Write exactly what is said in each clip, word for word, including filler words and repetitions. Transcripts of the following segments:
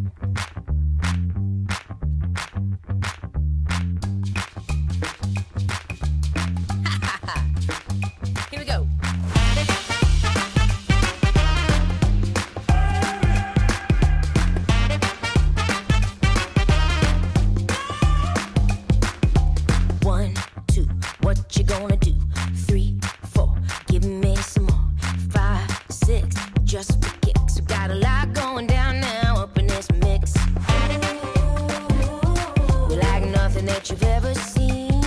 Here we go. One, two, what you gonna do? Three, four, give me some more. Five, six, just for kicks. We got a lot going down now up in this mix. We like nothing that you've ever seen.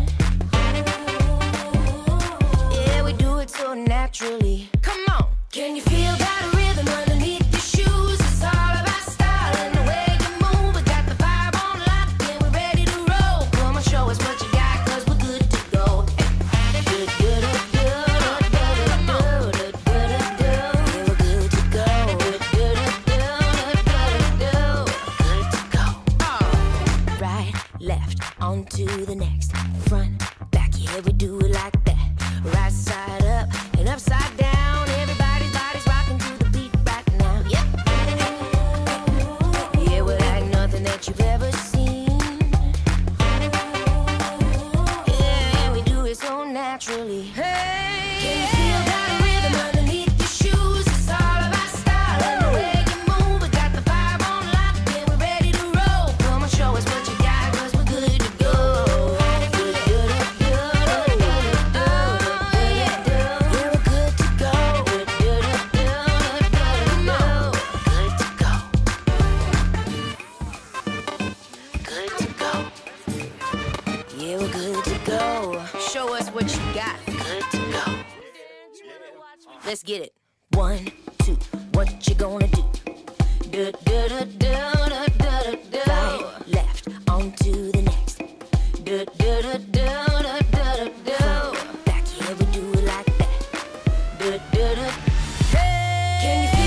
Yeah, we do it so naturally. Come on, can you feel that rhythm underneath your shoes? It's all about style and the way you move. We got the vibe on lock and we're ready to roll. Come on, show us what you got, cause we're good to go. Hey. Good, good, good, good, good, good, good, good, good. Yeah, we're good to go. Good, good, good, good, good, good, good to go. Oh. Right, left, on to the next. Front, back, yeah, we do it like that. Right side up and upside down. Everybody's body's rocking to the beat right now. Yep. Yeah, we're like nothing that you've ever seen. Yeah, we do it so naturally. Hey, can you feel that rhythm underneath your shoes? It's all about style and the way you move. We got the vibe on lock and we're ready to roll. Come on, show us what you got, cause we're good to go. Good, good, good, good, good, good, yeah. Yeah, we're good to go. Good, good, good, good, good, good to go. Good to go. Yeah, we're good to go. Show us what you got. Good to go. Let's get it. One, two, what you gonna do? Do, do, do, do, do, do, do. Right, left, on to the next. Do, do, do, do, do, do, do. Back, yeah, we do it like that. Do, do, do. Hey, can you feel